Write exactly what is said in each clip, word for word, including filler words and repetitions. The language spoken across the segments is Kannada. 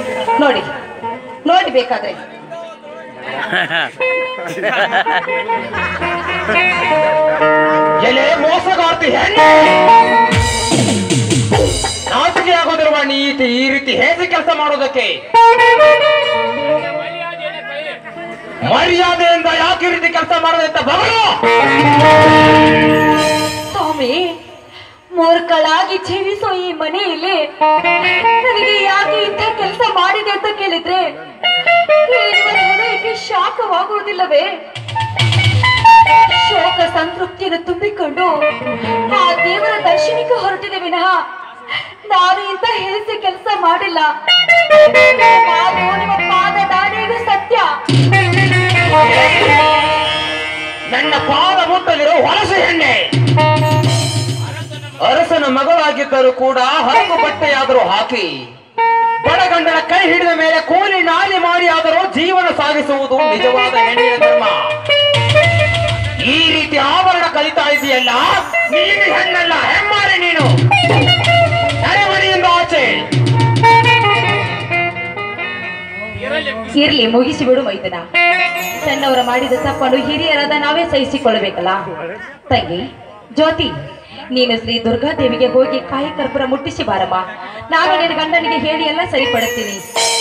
ನೋಡಿ ನೋಡಿ ಬೇಕಾದ್ರೆ ಎಲೆ ಮೋಸಗಾರ್ತಿ ಹೆಣ್ಣೆ, ನಾಚಿಕೆ ಆಗೋದಿರುವ ನೀತಿ ಈ ರೀತಿ ಹೇಗೆ ಕೆಲಸ ಮಾಡೋದಕ್ಕೆ? ಮರ್ಯಾದೆಯಿಂದ ಯಾಕೆ ಈ ರೀತಿ ಕೆಲಸ ಮಾಡೋದಂತ ಬಗಳು ಸ್ವಾಮಿ, ಮೂರ್ಖಳಾಗಿ ಜೀವಿಸೋ ಈ ಮನೆಯಲ್ಲಿ ನನಗೆ ಯಾಕೆ ಇಂಥ ಕೆಲಸ ಮಾಡಿದೆ ಅಂತ ಕೇಳಿದ್ರೆ ಹೃದಯಕ್ಕೆ ಶಾಖವಾಗುವುದಿಲ್ಲವೇ? ಶೋಕ ಸಂತೃಪ್ತಿಯನ್ನು ತುಂಬಿಕೊಂಡು ಆ ದೇವರ ದರ್ಶನಕ್ಕೆ ಹೊರಟಿದೆ ವಿನಃ ನಾನು ಇಂಥ ಹೆಲ್ಸಿ ಕೆಲಸ ಮಾಡಿಲ್ಲ. ನಿಮ್ಮ ಪಾದ ದಾರಿಗೂ ಸತ್ಯ. ನನ್ನ ಪಾದ ಮುಟ್ಟಲಿರೋ ಹೊಲಸು ಹೆಣ್ಣೆ, ಅರಸನ ಮಗಳಾಗಿದ್ದರೂ ಕೂಡ ಹರಕು ಬಟ್ಟೆಯಾದರೂ ಹಾಕಿ ಬಡಗಂಡನ ಕೈ ಹಿಡಿದ ಮೇಲೆ ಕೂಲಿ ನಾಲಿ ಮಾಡಿ ಆದರೂ ಜೀವನ ಸಾಗಿಸುವುದು ನಿಜವಾದ ಹೆಣ್ಣಿನ ಧರ್ಮ. ಈ ರೀತಿ ಆಭರಣ ಕಲಿತಾ ಇದೆಯಲ್ಲ, ನೀನು ಹೆಣ್ಣಲ್ಲ, ಹೆಮ್ಮಾರೆ ನೀನು. ಮನೆಯಿಂದ ಆಚೆ ಇರ್ಲಿ, ಮುಗಿಸಿ ಬಿಡು ಮೈದನ. ಸಣ್ಣವರ ಮಾಡಿದ ತಪ್ಪನ್ನು ಹಿರಿಯರಾದ ನಾವೇ ಸಹಿಸಿಕೊಳ್ಳಬೇಕಲ್ಲ. ತಂಗಿ ಜ್ಯೋತಿ, ನೀನು ಶ್ರೀ ದುರ್ಗಾದೇವಿಗೆ ಹೋಗಿ ಕಾಯಿ ಕರ್ಪೂರ ಮುಟ್ಟಿಸಿ ಬಾರಮ್ಮ. ನಾನು ನಿನ್ನ ಗಂಡನಿಗೆ ಹೇಳಿ ಎಲ್ಲ ಸರಿಪಡುತ್ತೀನಿ.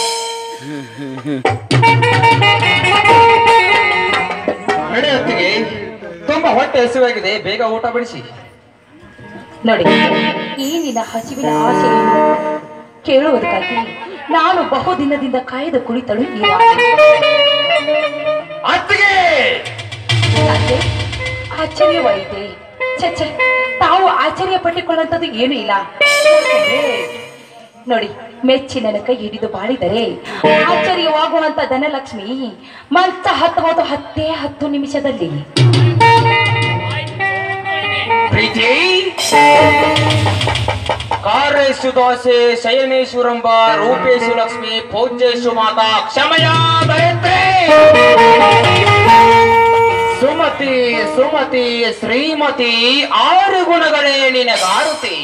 ನಡೆಯುತ್ತಿಗೆ ತುಂಬಾ ಹೊಟ್ಟೆ ಹಸಿವಾಗಿದೆ, ಬೇಗ ಊಟ ಬಿಡಿಸಿ. ನೋಡಿ, ಈ ನಿನ್ನ ಹಸಿವಿನ ಆಶೆಯನ್ನು ಕೇಳುವುದಕ್ಕಾಗಿ ನಾನು ಬಹುದಿನದಿಂದ ಕಾಯ್ದು ಕುಳಿತಳು ಈ ಆಶ್ಚರ್ಯವಾಯಿತೆ. ಛೆ, ತಾವು ಆಶ್ಚರ್ಯ ಪಟ್ಟಿಕೊಳ್ಳುವಂಥದ್ದು ಏನೂ ಇಲ್ಲ. ನೋಡಿ, ಮೆಚ್ಚಿ ನನ್ನ ಕೈ ಹಿಡಿದು ಬಾಳಿದರೆ ಆಶ್ಚರ್ಯವಾಗುವಂತ ಧನಲಕ್ಷ್ಮಿ ಮಂಚ ಹತ್ತುವುದು ಹತ್ತೇ ಹತ್ತು ನಿಮಿಷದಲ್ಲಿ. ಪ್ರೀತಿ ಕಾರ್ಯೇಶು ದೋಸೆ ಶಯನೇಶ್ವರಂಬ ರೂಪೇಶು ಲಕ್ಷ್ಮಿ ಪೂಜ್ಯೇಶು ಮಾತಾ ಕ್ಷಮಯ ದಯತ್ರೇ ಸುಮತಿ ಸುಮತಿ ಶ್ರೀಮತಿ ಆರು ಗುಣಗಳೇ ನಿನಗಾರುತಿ.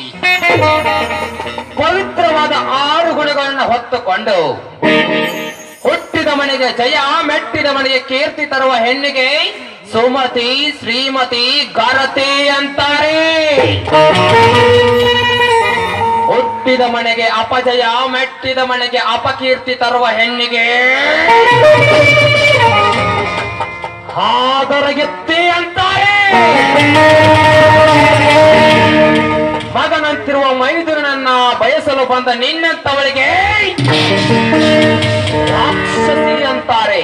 ಪವಿತ್ರವಾದ ಆರು ಗುಣಗಳನ್ನು ಹೊತ್ತುಕೊಂಡು ಹುಟ್ಟಿದ ಮನೆಗೆ ಜಯ, ಮೆಟ್ಟಿದ ಮನೆಗೆ ಕೀರ್ತಿ ತರುವ ಹೆಣ್ಣಿಗೆ ಸುಮತಿ ಶ್ರೀಮತಿ ಗಾರತಿ ಅಂತಾರೆ. ಹುಟ್ಟಿದ ಮನೆಗೆ ಅಪಜಯ, ಮೆಟ್ಟಿದ ಮನೆಗೆ ಅಪಕೀರ್ತಿ ತರುವ ಹೆಣ್ಣಿಗೆ ಹಾದರಗೆತ್ತಿ ಅಂತಾರೆ. ಮಗನಂತಿರುವ ಮೈದುರನನ್ನ ಬಯಸಲು ಬಂದ ನಿನ್ನಂತವಳಿಗೆ ರಾಕ್ಷಸಿ ಅಂತಾರೆ.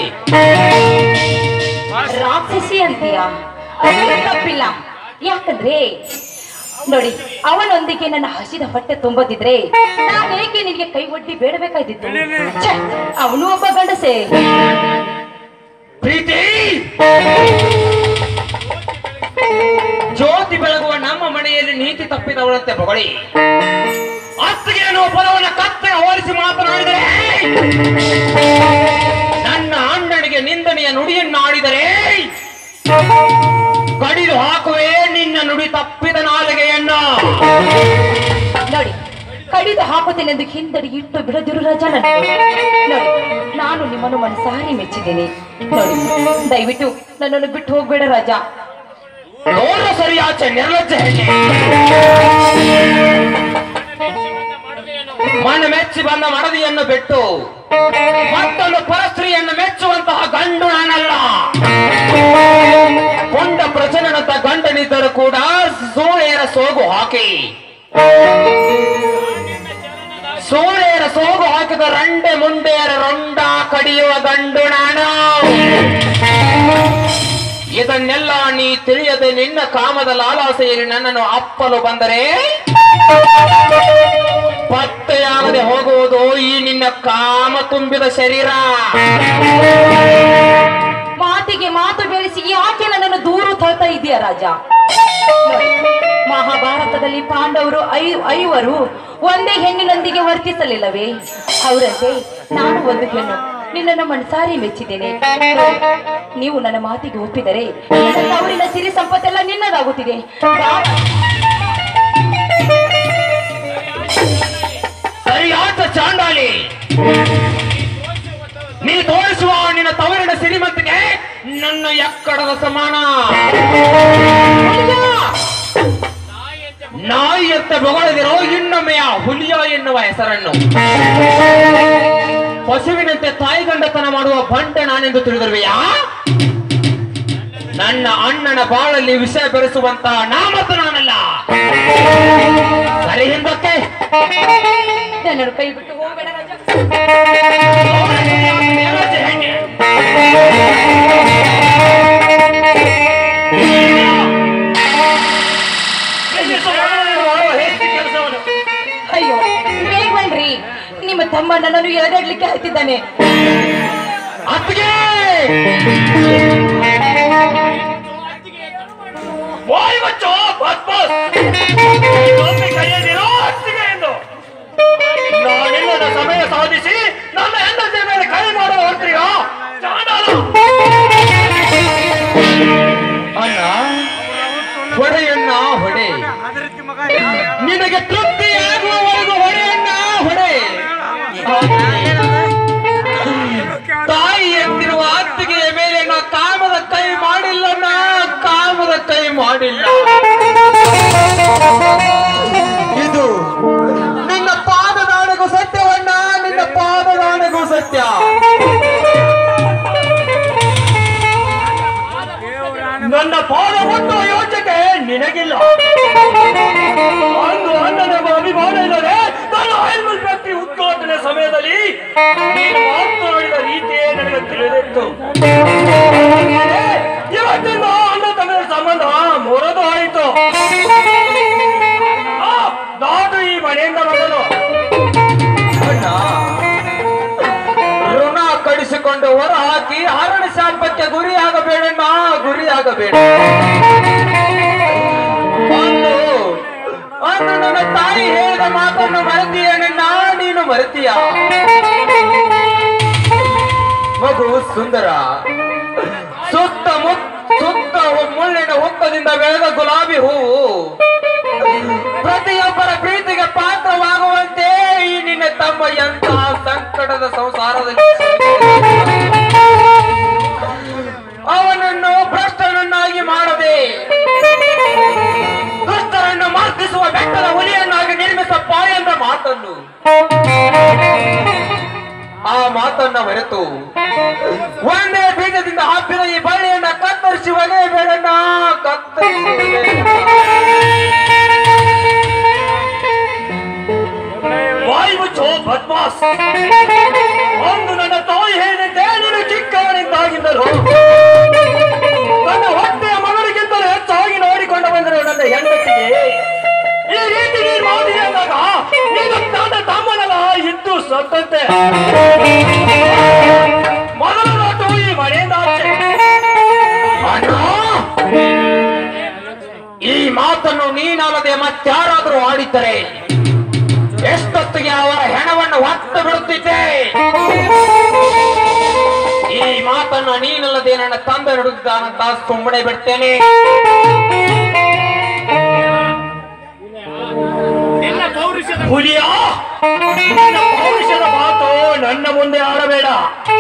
ರಾಕ್ಷಸಿ ಅಂತೀಯ? ತಪ್ಪಿಲ್ಲ. ಯಾಕಂದ್ರೆ ನೋಡಿ, ಅವನೊಂದಿಗೆ ನನ್ನ ಹಸಿದ ಹೊಟ್ಟೆ ತುಂಬದಿದ್ರೆ ನಾನು ಏಕೆ ನಿನಗೆ ಕೈ ಒಡ್ಡಿ ಬೇಡಬೇಕಾಯ್ತಿತ್ತು? ಅವನು ಒಬ್ಬ ಗಂಡಸೆ. ಪ್ರೀತಿ, ಜ್ಯೋತಿ ಬೆಳಗುವ ನಮ್ಮ ಮನೆಯಲ್ಲಿ ನೀತಿ ತಪ್ಪಿದವಳಂತೆ ಬೊಗಳಿ ಅತ್ತಿಗೆ ಅನ್ನುವ ಪದವನ್ನು ಕತ್ತೆ ಹೋಲಿಸಿ ಮಾತನಾಡಿದರೆ, ನನ್ನ ಅಣ್ಣನಿಗೆ ನಿಂದನೆಯ ನುಡಿಯನ್ನಾಡಿದರೆ ಕಡಿದು ಹಾಕುವೆ ನಿನ್ನ ನುಡಿ ತಪ್ಪಿದ ನಾಲಿಗೆಯನ್ನ. ನೋಡಿ, ಕಡಿದು ಹಾಕುತ್ತೇನೆಂದು ಹಿಂದಡಿ ಇಟ್ಟು ಬಿಡದಿರು ರಾಜ. ನೋಡಿ, ನಾನು ನಿಮ್ಮನ್ನು ಮನಸಾರಿ ಮೆಚ್ಚಿದ್ದೇನೆ. ನೋಡಿ, ದಯವಿಟ್ಟು ನನ್ನನ್ನು ಬಿಟ್ಟು ಹೋಗ್ಬೇಡ ರಾಜ. ನೋಡು ಸರಿಯಾಚೆ ನಿರ್ಲಜ್ಜ ಹೆಣ್ಣೆ, ಮನ ಮೆಚ್ಚಿ ಬಂದ ಮಡದಿಯನ್ನು ಬಿಟ್ಟು ಮತ್ತೊಂದು ಪರಸ್ತ್ರೀಯನ್ನು ಮೆಚ್ಚುವಂತಹ ಗಂಡು ನಾನಲ್ಲ. ಪುಂಡ ಪ್ರಚನನಂತ ಗಂಡನಿದ್ದರೂ ಕೂಡ ಸೂಳೆಯರ ಸೋಗು ಹಾಕಿ ಸೂಳೆಯರ ಸೋಗು ಹಾಕಿದ ರಂಡೆ ಮುಂಡೆಯರ ರೊಂಡ ಕಡಿಯುವ ಗಂಡು ನಾನು. ಇದನ್ನೆಲ್ಲ ನೀ ತಿಳಿಯದೆ ನಿನ್ನ ಕಾಮದ ಲಾಲಾಸೆಯಲ್ಲಿ ನನ್ನನ್ನು ಅಪ್ಪಲು ಬಂದರೆ ಪತ್ತೆಯಾಗದೆ ಹೋಗುವುದು ಈ ನಿನ್ನ ಕಾಮ ತುಂಬಿದ ಶರೀರ. ಮಾತಿಗೆ ಮಾತು ಬೆಳೆಸಿ ಯಾಕೆ ನನ್ನನ್ನು ದೂರ ತಳ್ತಾ ಇದೆಯಾ ರಾಜ? ಮಹಾಭಾರತದಲ್ಲಿ ಪಾಂಡವರು ಐ ಐವರು ಒಂದೇ ಹೆಣ್ಣಿನೊಂದಿಗೆ ವರ್ತಿಸಲಿಲ್ಲವೇ? ಅವರಂತೆ ನಾನು ಒಂದು ಹೆಣ್ಣು, ನಿನ್ನನ್ನು ಮನಸಾರಿ ಮೆಚ್ಚಿದ್ದೇನೆ. ನೀವು ನನ್ನ ಮಾತಿಗೆ ಒಪ್ಪಿದರೆ ನನ್ನ ಅವರಿನ ಸಿರಿ ಸಂಪತ್ತೆಲ್ಲ ನಿನ್ನದಾಗುತ್ತಿದೆ. ಸರಿಯಾದ ಚಾಂಡಾಲಿ, ನಿನ್ನ ಎಕ್ಕಡದ ಸಮಾನ. ನಾಯಿ ಅಂತ ಬೊಗಳಿದಿರೋ ಇನ್ನೊಮ್ಮೆಯ ಹುಲಿಯ ಎನ್ನುವ ಹೆಸರನ್ನು. ಪಶುವಿನಂತೆ ತಾಯಿ ಗಂಡತನ ಮಾಡುವ ಬಂಟ ನಾನೆಂದು ತಿಳಿದಿರುವೆಯಾ? ನನ್ನ ಅಣ್ಣನ ಬಾಳಲ್ಲಿ ವಿಷಯ ಬೆರೆಸುವಂತ ನಾಮತ ನಾನಲ್ಲ. ಸರಿ ಹಿಂದಕ್ಕೆ ನನ್ನ ಕೈ ಬಿಟ್ಟು ಹೋಗಬೇಡ ರಾಜ. ಅಯ್ಯೋ ಬೇಗ ಬನ್ರಿ, ನಿಮ್ಮ ತಮ್ಮ ನನ್ನನ್ನು ಎಳೆದಾಡ್ಲಿಕ್ಕೆ ಹತ್ತಿದ್ದಾನೆ. ಅತ್ತಿಗೆ ನಾನೆಲ್ಲದ ಸಮಯ ಸಾಧಿಸಿ ನನ್ನ ಹೆಂಡತಿಯ ಮೇಲೆ ಕೈ ಮಾಡುವ ಹೊರತೀಯ ಅಣ್ಣ. ಹೊಡೆಯಣ್ಣ ಹೊಡೆ, ನಿನಗೆ ತೃಪ್ತಿ ಆಗುವವರೆಗೂ ಹೊಡೆಯಣ್ಣ ಹೊಡೆ. ತಾಯಿ ಎಂದಿರುವ ಅತ್ತಿಗೆಯ ಮೇಲೆ ನಾ ಕಾಮದ ಕೈ ಮಾಡಿಲ್ಲಣ್ಣ, ಕಾಮದ ಕೈ ಮಾಡಿಲ್ಲ. ಇದು ನಿನ್ನ ಪಾದದಾಣೆಗೂ ಸತ್ಯವಣ್ಣ, ನಿನ್ನ ಪಾದದಾಣೆಗೂ ಸತ್ಯ. ನನ್ನ ಪಾದ ಮುಟ್ಟುವ ಯೋಚನೆ ನಿನಗಿಲ್ಲ. ಅಂದು ಅಣ್ಣನೆಂಬ ಅಭಿಮಾನ ಇಲ್ಲದೆ ನನ್ನ ಆಯಿಲ್ ಮಿಲ್ ಫ್ಯಾಕ್ಟರಿ ಉದ್ಘಾಟನೆ ಸಮಯದಲ್ಲಿ ನೀನು ಮಾತನಾಡಿದ ರೀತಿಯೇ ನನಗೆ ತಿಳಿದಿತ್ತು. ಇವತ್ತಿಂದ ಅಣ್ಣ ತಮ್ಮ ಸಂಬಂಧ ಮೊರದು ಆಯಿತು. ನಾನು ಈ ಮನೆಯಿಂದ ಬಂದನು. ಋಣ ಕಡಿಸಿಕೊಂಡು ಹೊರ ಹಾಕಿ ಹರಣ ಶಾಪಕ್ಕೆ ಗುರಿಯಾಗಬೇಡಣ್ಣ, ಗುರಿಯಾಗಬೇಡ. ಅಂದು ಅಂದು ನನ್ನ ತಾಯಿ ಹೇಳಿದ ಮಾತನ್ನು ಮರೆತೀಯಣ್ಣ, ನೀನು ಮರೆತೀಯ. ಮಗು ಸುಂದರ, ಸುತ್ತ ಸುತ್ತ ಮುಳ್ಳಿನ ಹುಕ್ಕದಿಂದ ಬೆಳೆದ ಗುಲಾಬಿ ಹೂವು ಪ್ರತಿಯೊಬ್ಬರ ಪ್ರೀತಿಗೆ ಪಾತ್ರವಾಗುವಂತೆ ಈ ನಿನ್ನ ತಮ್ಮ ಎಂತಹ ಸಂಕಟದ ಸಂಸಾರದಲ್ಲಿ ಅವನನ್ನು ಭ್ರಷ್ಟನನ್ನಾಗಿ ಮಾಡದೆ ದುಷ್ಟರನ್ನು ಮಾರ್ಪಿಸುವ ಬೆಟ್ಟದ ಹುಲಿಯನ್ನಾಗಿ ನಿರ್ಮಿಸಪ್ಪ ಎಂದ ಮಾತನ್ನು ಆ ಮಾತನ್ನ ಮರೆತು ಒಂದೇ ಬೀಜದಿಂದ ಹಬ್ಬಿದ ಈ ಬಳ್ಳಿಯನ್ನ ಕತ್ತರಿಸಿ ಒಗೆಯಬೇಡಣ್ಣ, ಕತ್ತರಿಸಿ ಬಾಯಿ ಮುಚ್ಚೋ ಬದ್ಮಾಸ್. ಒಂದು ನನ್ನ ತಾಯಿ ಹೇಳಿದಂತೆ ನೀನು ಚಿಕ್ಕವನಿದ್ದಾಗಿದ್ದರು ನನ್ನ ಹೊಟ್ಟೆಯ ಮಗಳಿಗಿಂತಲೂ ಹೆಚ್ಚಾಗಿ ನೋಡಿಕೊಂಡು ಬಂದರು ನನ್ನ ಹೆಂಡತಿಗೆ ಈ ರೀತಿ ನೀನು ಮಾಡಿ ಅಂದಾಗ ನೀನು ನನ್ನ ತಮ್ಮನಲ್ಲ ಇದ್ದು ಸತ್ತಂತೆ. ಮೊದಲ ನೋಟು ಈ ಮನೆಯಿಂದ ಆಚೆ. ಈ ಮಾತನ್ನು ನೀನಲ್ಲದೆ ಮತ್ತಾರಾದರೂ ಆಡಿದ್ದರೆ ಎಷ್ಟೊತ್ತಿಗೆ ಅವರ ಹೆಣವನ್ನು ಹೊತ್ತು ಬಿಡುತ್ತಿದ್ದೆ. ಈ ಮಾತನ್ನು ನೀನಲ್ಲದೆ ನನ್ನ ತಂದೆ ನುಡಿದಿದ್ದಾನಂತ ಸುಮ್ಮನೆ ಬಿಡ್ತೇನೆ. ಹುಲಿಯ ಪೌರುಷದ ಮಾತು ನನ್ನ ಮುಂದೆ ಆಡಬೇಡ.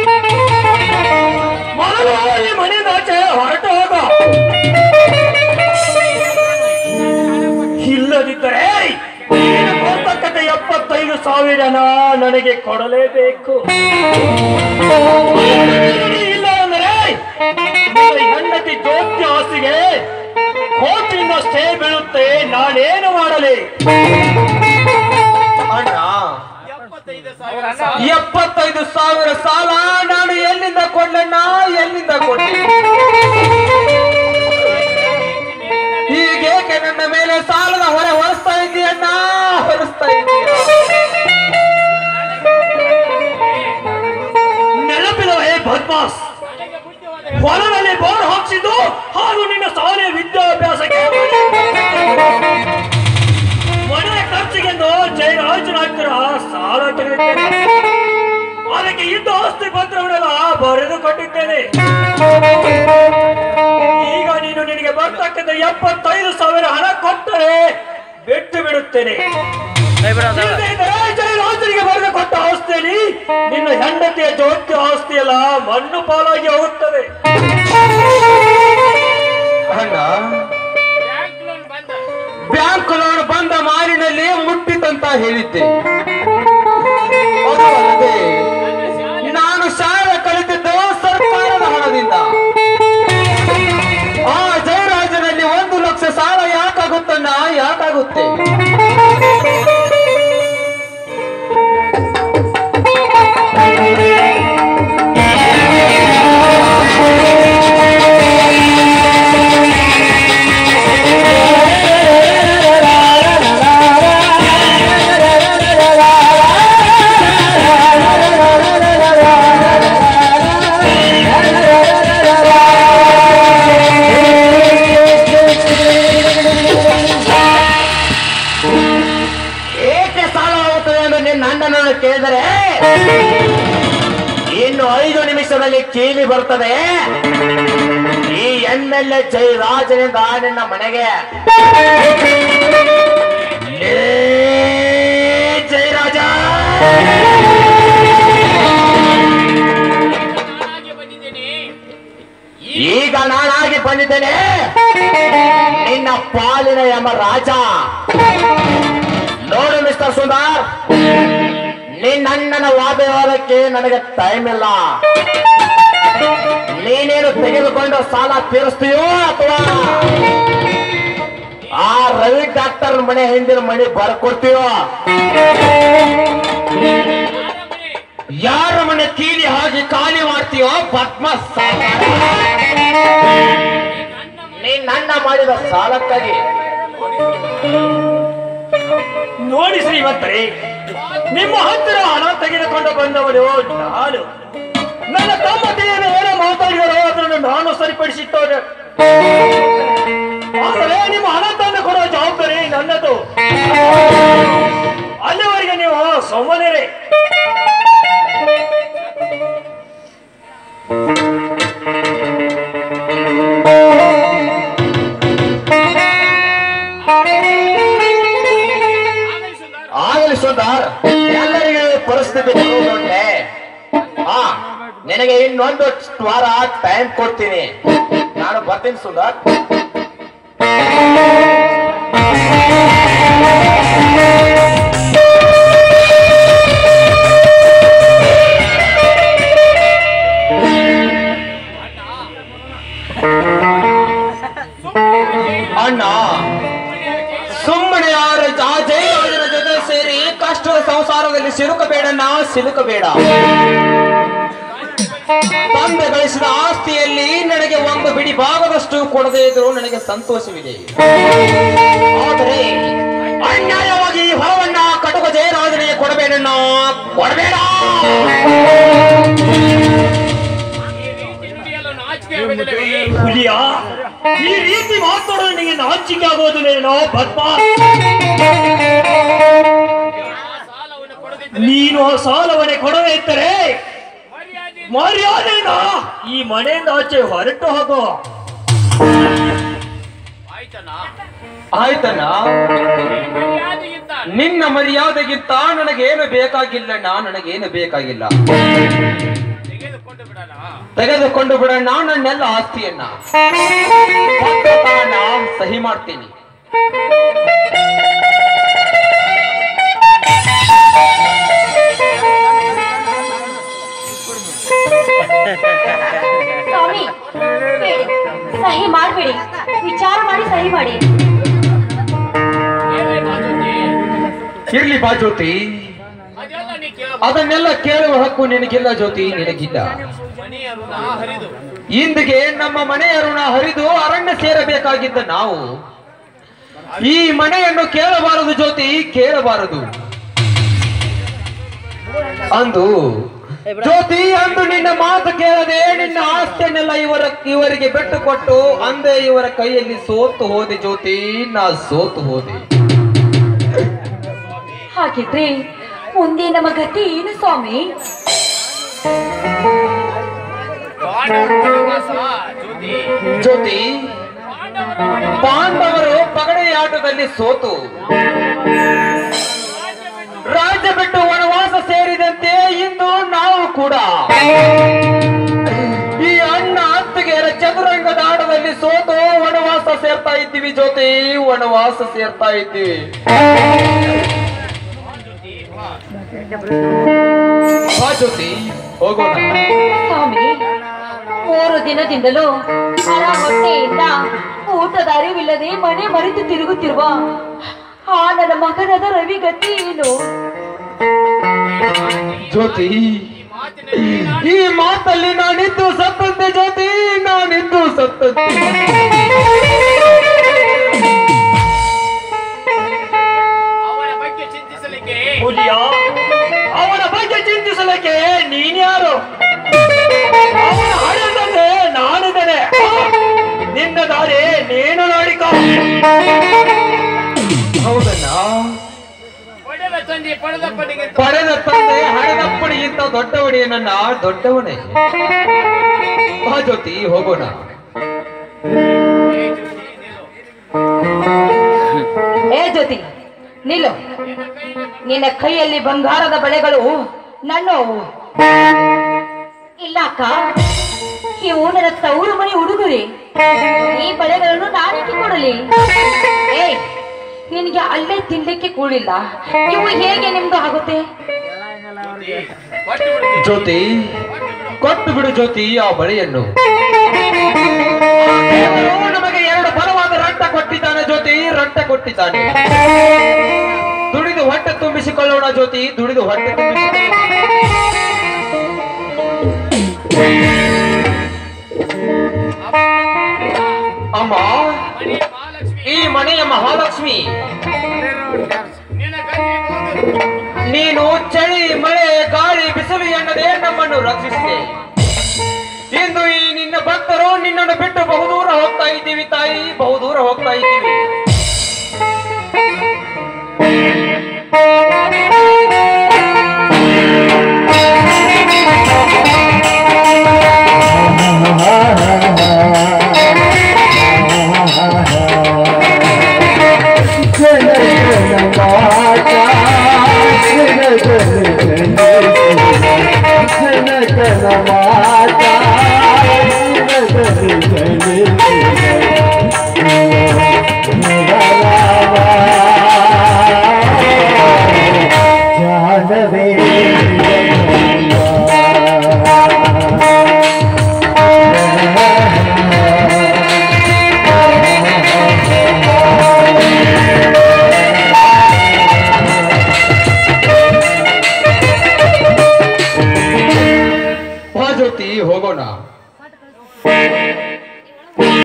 ಮೊದಲು ಈ ಮನೆಯಿಂದಾಚೆ ಹೊರಟು ಹೋಗ. ಇಲ್ಲದಿದ್ದರೆ ನೀನು ಕೊಡ್ತಕ್ಕಂಥ ಎಪ್ಪತ್ತೈದು ಸಾವಿರನ ನನಗೆ ಕೊಡಲೇಬೇಕು. ಇಲ್ಲ ಅಂದರೆ ಹೆಂಡತಿ ಜೋತ್ಯ ಆಸ್ತಿಗೆ ಕೋಟಿಯಿಂದ ಸ್ಟೇ ಬೀಳುತ್ತೆ. ನಾನೇನು ಮಾಡಲಿ ಅಣ್ಣ? ಎಪ್ಪತ್ತೈದು ಸಾವಿರ ಸಾಲ ನಾನು ಎಲ್ಲಿಂದ ಕೊಡ್ಲಣ್ಣ, ಎಲ್ಲಿಂದ ಕೊಡ್ಲಿ? ಹೀಗೇಕೆ ನನ್ನ ಮೇಲೆ ಸಾಲದ ಹೊರೆ ಹೊರಿಸ್ತಾ ಇದೆಯಣ್ಣ, ಹೊರಿಸ್ತಾ ಇದೆಯ? ನೆನಪಿದವೇ ಬದ್ಮಾಸ್, ಹೊಲದಲ್ಲಿ ಬೋರ್ ಹಾಕ್ಸಿದ್ದು ಹಾಗೂ ನಿನ್ನ ಶಾಲೆಯ ವಿದ್ಯಾಭ್ಯಾಸಕ್ಕೆ ಮನೆಯ ಖರ್ಚಿಗೆಂದು ಜೈರಾಜನಾಗ್ತಿರ ಸಾಲ ತೆಗೆದಿದ್ದೇನೆ. ಅದಕ್ಕೆ ಇದ್ದ ಆಸ್ತಿ ಪತ್ರವನ್ನೆಲ್ಲ ಬರೆದು ಕೊಟ್ಟಿದ್ದೇನೆ. ಈಗ ನೀನು ನಿನಗೆ ಬರ್ತಕ್ಕಂಥ ಎಪ್ಪತ್ತೈದು ಸಾವಿರ ಹಣ ಕೊಟ್ಟರೆ ಬಿಟ್ಟು ಬಿಡುತ್ತೇನೆ. ಜೈರಾಜನಿಗೆ ಬರೆದು ಕೊಟ್ಟ ಆಸ್ತಿಯಲ್ಲಿ ನಿನ್ನ ಹೆಂಡತಿಯ ಜೋತ್ಯ ಆಸ್ತಿಯಲ್ಲ ಮಣ್ಣು ಪಾಲಾಗಿ ಹೋಗುತ್ತದೆ. ಇನ್ನು ಐದು ನಿಮಿಷದಲ್ಲಿ ಕೀಲಿ ಬರ್ತದೆ. ಈ ಎಂ ಎಲ್ ಎ ಜಯರಾಜನಿಂದ ನಿನ್ನ ಮನೆಗೆ. ಜಯರಾಜ, ಈಗ ನಾನಾಗಿ ಬಂದಿದ್ದೇನೆ, ನಿನ್ನ ಪಾಲಿನ ಯಮ ರಾಜ. ನೋಡು ಮಿಸ್ಟರ್ ಸುಂದರ್, ನಿನ್ನಣ್ಣನ ವಾದವಾದಕ್ಕೆ ನನಗೆ ಟೈಮ್ ಇಲ್ಲ. ನೀನೇನು ತೆಗೆದುಕೊಂಡು ಸಾಲ ತೀರಿಸ್ತೀಯೋ ಅಥವಾ ಆ ರವಿ ಡಾಕ್ಟರ್ ಮನೆ ಹಿಂದಿನ ಮನೆ ಬರ್ಕೊಡ್ತೀಯೋ? ಯಾರ ಮನೆ ಕೀಲಿ ಹಾಕಿ ಖಾಲಿ ಮಾಡ್ತೀಯೋ ಪದ್ಮ? ನೀನಣ್ಣ ಮಾಡಿದ ಸಾಲಕ್ಕಾಗಿ. ನೋಡಿ ಶ್ರೀಮಂತರೇ, ನಿಮ್ಮ ಹತ್ತಿರ ಹಣ ತೆಗೆದುಕೊಂಡು ಬಂದವರು ನಾನು. ನನ್ನ ತಮ್ಮ ಏನು ಏನೋ ಮಾತಾಡಿದರೋ ಅದನ್ನು ನಾನು ಸರಿಪಡಿಸಿಟ್ಟೋರೆ. ಆದರೆ ನಿಮ್ಮ ಹಣ ತಂದು ಕೊಡುವ ಜವಾಬ್ದಾರಿ ನನ್ನದು. ಅಲ್ಲಿವರೆಗೆ ನೀವು ಸುಮ್ಮನಿರಿ. ಆಗಲಿ ಸುಂದರ್, ಎಲ್ಲರಿಗೆ ಪರಿಸ್ಥಿತಿ ಬರುವುದುಂಟೆ. ಹಾ, ನಿನಗೆ ಇನ್ನೊಂದು ವಾರ ಟೈಮ್ ಕೊಡ್ತೀನಿ. ನಾನು ಬರ್ತೀನಿ ಸುಂದರ್. ಅಣ್ಣ, ಸುಮ್ಮನೆ ಯಾರ ಜಯರಾಜನ ಜೊತೆ ಸೇರಿ ಕಷ್ಟದ ಸಂಸಾರದಲ್ಲಿ ಸಿಲುಕಬೇಡಣ್ಣ, ಸಿಲುಕಬೇಡ. ತಂದೆ ಗಳಿಸಿದ ಆಸ್ತಿಯಲ್ಲಿ ನನಗೆ ಒಂದು ಬಿಡಿ ಭಾಗದಷ್ಟು ಕೊಡದೇ ಇದ್ರೂ ನನಗೆ ಸಂತೋಷವಿದೆ. ಆದರೆ ಅನ್ಯಾಯವಾಗಿ ಈ ಹೊರವನ್ನ ಕಟುಕ ಜಯರಾಜನಿಗೆ ಕೊಡಬೇಡಣ್ಣ, ಕೊಡಬೇಡ. ಹುಲಿಯ, ಈ ರೀತಿ ಮಾತಾಡೋದು ನಿಮಗೆ ನಾಚಿಕೆ ಆಗೋದಿಲ್ಲೇನೋ ಪದ್ಮ? ನೀನು ಆ ಸಾಲವನ್ನೇ ಕೊಡದೇ ಇದ್ದರೆ ಮರ್ಯಾದೆನ ಈ ಮನೆಯಿಂದ ಆಚೆ ಹೊರಟು ಹೋಗೋ. ಆಯ್ತಣ್ಣ, ನಿನ್ನ ಮರ್ಯಾದೆಗಿಂತ ನನಗೇನು ಬೇಕಾಗಿಲ್ಲಣ್ಣ, ನನಗೇನು ಬೇಕಾಗಿಲ್ಲ. ತೆಗೆದುಕೊಂಡು ಬಿಡಣ್ಣ ನನ್ನೆಲ್ಲ ಆಸ್ತಿಯನ್ನ. ಸಹಿ ಮಾಡ್ತೀನಿ. ಸ್ವಾಮಿ, ಸಹಿ ಮಾಡಬೇಡಿ, ವಿಚಾರ ಮಾಡಿ ಸಹಿ ಮಾಡಿ. ಇರ್ಲಿ ಬಾ ಜ್ಯೋತಿ, ಅದನ್ನೆಲ್ಲ ಕೇಳುವ ಹಕ್ಕು ನಿನಗಿಲ್ಲ ಜ್ಯೋತಿ, ನಿನಗಿಲ್ಲ. ಇಂದಿಗೆ ನಮ್ಮ ಮನೆಯ ಋಣ ಹರಿದು ಅರಣ್ಯ ಸೇರಬೇಕಾಗಿದ್ದ ನಾವು ಈ ಮನೆಯನ್ನು ಕೇಳಬಾರದು ಜ್ಯೋತಿ, ಕೇಳಬಾರದು. ಅಂದು ಜ್ಯೋತಿ, ಅಂದು ನಿನ್ನ ಮಾತು ಕೇಳದೆ ನಿನ್ನ ಆಸ್ತಿಯನ್ನೆಲ್ಲ ಇವರ ಇವರಿಗೆ ಬಿಟ್ಟು ಕೊಟ್ಟು ಅಂದೇ ಇವರ ಕೈಯಲ್ಲಿ ಸೋತು ಹೋದೆ ಜ್ಯೋತಿ, ನಾ ಸೋತು ಹೋದೆ. ಹಾಗಿದ್ರೆ ಮುಂದೆ ನಮ್ಮ ಗತಿ ಏನು ಸ್ವಾಮಿ? ಜ್ಯೋತಿ, ಪಾಂಡವರು ಪಗಡೆಯಾಟದಲ್ಲಿ ಸೋತು ರಾಜ್ಯ ಬಿಟ್ಟು ವನವಾಸ ಸೇರಿದಂತೆ ಇಂದು ನಾವು ಕೂಡ ಈ ಅಣ್ಣ ಅತ್ತಿಗೆಯರ ಚದುರಂಗದ ಆಟದಲ್ಲಿ ಸೋತು ವನವಾಸ ಸೇರ್ತಾ ಇದ್ದೀವಿ ಜ್ಯೋತಿ, ವನವಾಸ ಸೇರ್ತಾ ಇದ್ದೀವಿ. ಬಾ ಜ್ಯೋತಿ, ಹೋಗೋಣ. ಸ್ವಾಮಿ, ಮೂರು ದಿನದಿಂದಲೂ ಹಣ ಹೊಟ್ಟೆಯಿಂದ ಊಟದ ಅರಿವಿಲ್ಲದೆ ಮನೆ ಮರೆತು ತಿರುಗುತ್ತಿರುವ ಆ ನನ್ನ ಮಗನಾದ ರವಿ ಗತಿ ಏನು? ಜ್ಯೋತಿ, ಈ ಮಾತಲ್ಲಿ ನಾನಿದ್ದು ಸತ್ತಂತೆ ಜ್ಯೋತಿ, ನಾನಿದ್ದು ಸತ್ತಂತೆ. ಹುಲಿಯ, ಅವನ ಬಗ್ಗೆ ಚಿಂತಿಸಲಿಕ್ಕೆ ನೀನ್ಯಾರು? ಅವನ ಹಣದಂತೆ ನಾನಿದ್ದೇನೆ. ನಿನ್ನ ದಾರಿ ನೀನು ನೋಡಿಕ. ಹೌದಣ್ಣ, ಪಡೆದ ತಂದೆ ಪಡೆದ ಪಡೆಗೆ ಪಡೆದ ತಂದೆ ಹಣದಪ್ಪಣೆ ನಿನಗಿಂತ ದೊಡ್ಡವನೇ ನನ್ನ ದೊಡ್ಡವನೇ. ಬಾ ಜ್ಯೋತಿ ಹೋಗೋಣ. ಏ ಜ್ಯೋತಿ ನಿಲ್ಲು. ನಿನ್ನ ಕೈಯಲ್ಲಿ ಬಂಗಾರದ ಬಳೆಗಳು ನನ್ನವು. ಇಲ್ಲ ಅಕ್ಕ, ಇವು ನನ್ನ ತವರು ಮನೆ ಉಡುಗೊರೆ. ಈ ಬಳೆಗಳನ್ನು ನಾನೇಕೆ ಕೊಡಲಿ? ಏ ನಿನಗೆ ಅಲ್ಲೇ ತಿನ್ಲಿಕ್ಕೆ ಕೂಳಿಲ್ಲ, ಇವು ಹೇಗೆ ನಿಮ್ದು ಆಗುತ್ತೆ? ಜ್ಯೋತಿ ಕೊಟ್ಟು ಬಿಡು ಜ್ಯೋತಿ ಆ ಬಳೆಯನ್ನು. ನಮಗೆ ಎರಡು ಬಲವಾದ ರಟ್ಟ ಕೊಟ್ಟಿದ್ದಾನೆ ಜ್ಯೋತಿ, ರಟ್ಟ ಕೊಟ್ಟಿದ್ದಾನೆ. ದುಡಿದು ಹೊಟ್ಟೆ ತುಂಬಿಸಿಕೊಳ್ಳೋಣ ಜ್ಯೋತಿ, ದುಡಿದು ಹೊಟ್ಟೆ ತುಂಬಿಸಿಕೊಳ್ಳೋಣ. ಅಮ್ಮ, ಈ ಮನೆಯ ಮಹಾಲಕ್ಷ್ಮಿ, ನೀನು ಚಳಿ ಮಳೆ ಗಾಳಿ ಬಿಸಿಲು ಎನ್ನದೇ ನಮ್ಮನ್ನು ರಕ್ಷಿಸಿದೆ. ಇಂದು ಈ ನಿನ್ನ ಭಕ್ತರು ನಿನ್ನನ್ನು ಬಿಟ್ಟು ಬಹುದೂರ ಹೋಗ್ತಾ ಇದ್ದೀವಿ ತಾಯಿ, ಬಹುದೂರ ಹೋಗ್ತಾ ಇದ್ದೀವಿ. ಹೋಗೋಣ.